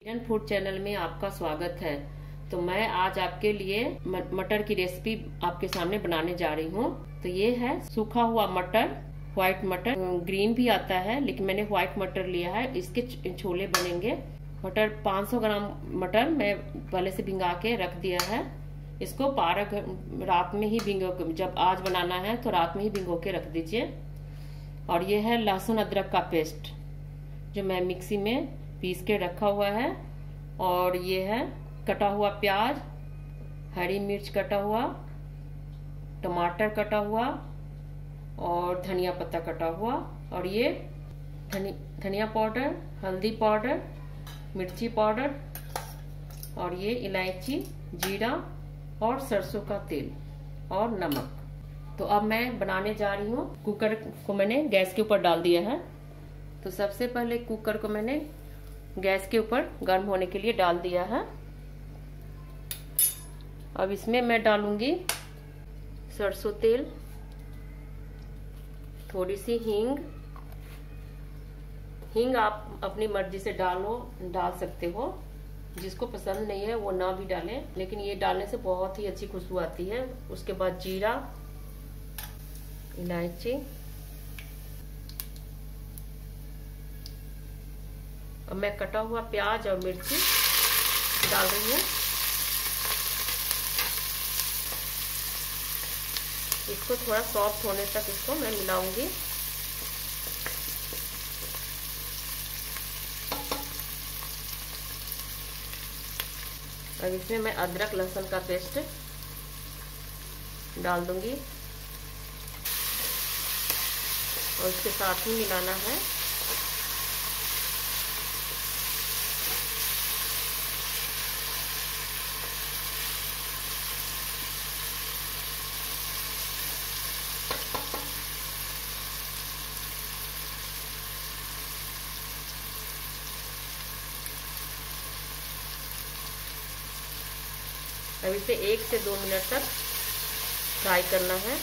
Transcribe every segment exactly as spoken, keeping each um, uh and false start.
किरण food channel में आपका स्वागत है। तो मैं आज आपके लिए मटर की रेसिपी आपके सामने बनाने जा रही हूँ। तो ये है सूखा हुआ मटर, व्हाइट मटर, ग्रीन भी आता है लेकिन मैंने व्हाइट मटर लिया है। इसके छोले बनेंगे। मटर पाँच सौ ग्राम मटर मैं पहले से भिंगा के रख दिया है। इसको बारह रात में ही भिंगो, जब आज बनाना है तो रात में ही भिंगो के रख दीजिए। और ये है लहसुन अदरक का पेस्ट जो मैं मिक्सी में पीस के रखा हुआ है। और ये है कटा हुआ प्याज, हरी मिर्च कटा हुआ, टमाटर कटा हुआ और धनिया पत्ता कटा हुआ। और ये धनि धनिया पाउडर, हल्दी पाउडर, मिर्ची पाउडर और ये इलायची, जीरा और सरसों का तेल और नमक। तो अब मैं बनाने जा रही हूँ। कुकर को मैंने गैस के ऊपर डाल दिया है। तो सबसे पहले कुकर को मैंने गैस के ऊपर गर्म होने के लिए डाल दिया है। अब इसमें मैं डालूंगी सरसों तेल, थोड़ी सी हींग। हींग आप अपनी मर्जी से डालो डाल सकते हो, जिसको पसंद नहीं है वो ना भी डालें, लेकिन ये डालने से बहुत ही अच्छी खुशबू आती है। उसके बाद जीरा, इलायची, अब मैं कटा हुआ प्याज और मिर्ची डाल रही हूँ। इसको थोड़ा सॉफ्ट होने तक इसको मैं मिलाऊंगी। अब इसमें मैं अदरक लहसुन का पेस्ट डाल दूंगी और इसके साथ ही मिलाना है। अब इसे एक से दो मिनट तक फ्राई करना है।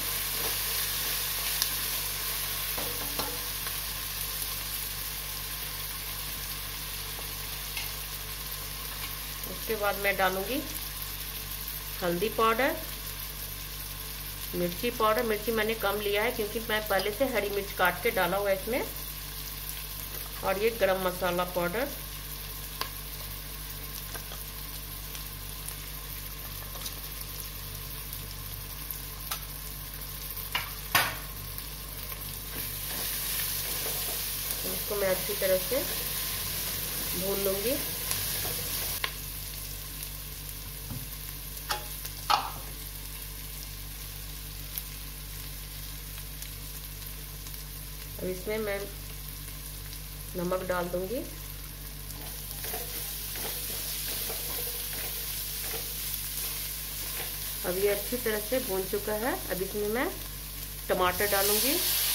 उसके बाद मैं डालूंगी हल्दी पाउडर, मिर्ची पाउडर। मिर्ची मैंने कम लिया है क्योंकि मैं पहले से हरी मिर्च काट के डाला हुआ है इसमें। और ये गरम मसाला पाउडर, इसको मैं अच्छी तरह से भून लूंगी। अब इसमें मैं नमक डाल दूंगी। अब ये अच्छी तरह से भून चुका है। अब इसमें मैं टमाटर डालूंगी।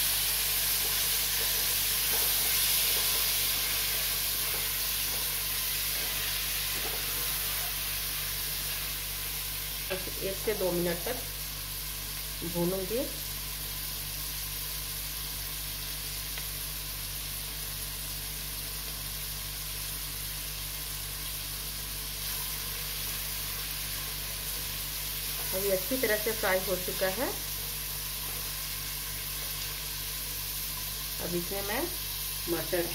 एक से दो मिनट तक भूनूंगी। अभी अच्छी तरह से फ्राई हो चुका है। अब इसमें मैं मटर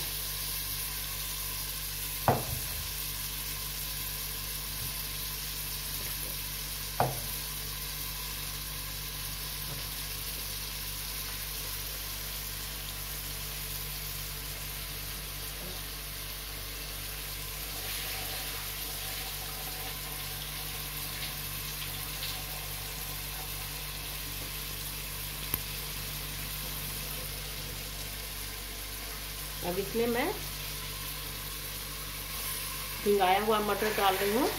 अब इसमें मैं भिंगाया हुआ मटर डाल रही हूँ।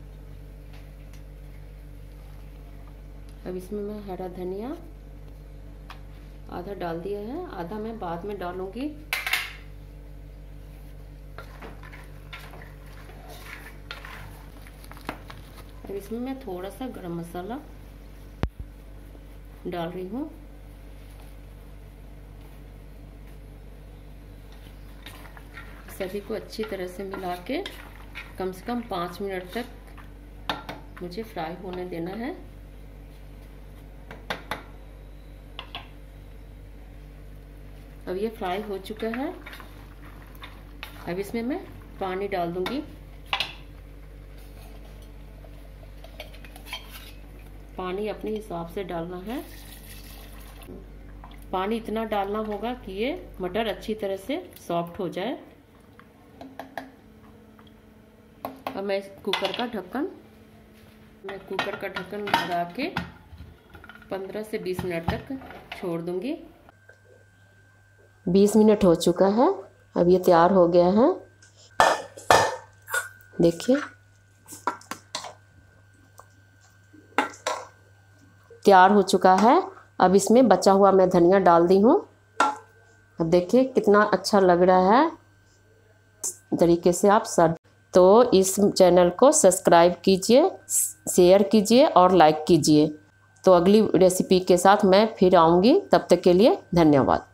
अब इसमें मैं हरा धनिया आधा डाल दिया है, आधा मैं बाद में डालूंगी। अब इसमें मैं थोड़ा सा गरम मसाला डाल रही हूँ। सभी को अच्छी तरह से मिला के कम से कम पाँच मिनट तक मुझे फ्राई होने देना है। अब ये फ्राई हो चुका है। अब इसमें मैं पानी डाल दूंगी। पानी अपने हिसाब से डालना है। पानी इतना डालना होगा कि ये मटर अच्छी तरह से सॉफ्ट हो जाए। अब मैं इस कुकर का ढक्कन मैं कुकर का ढक्कन लगा के पंद्रह से बीस मिनट तक छोड़ दूंगी। बीस मिनट हो चुका है। अब ये तैयार हो गया है। देखिए तैयार हो चुका है। अब इसमें बचा हुआ मैं धनिया डाल दी हूँ। अब देखिए कितना अच्छा लग रहा है। इस तरीके से आप सर्व। तो इस चैनल को सब्सक्राइब कीजिए, शेयर कीजिए और लाइक कीजिए। तो अगली रेसिपी के साथ मैं फिर आऊँगी। तब तक के लिए धन्यवाद।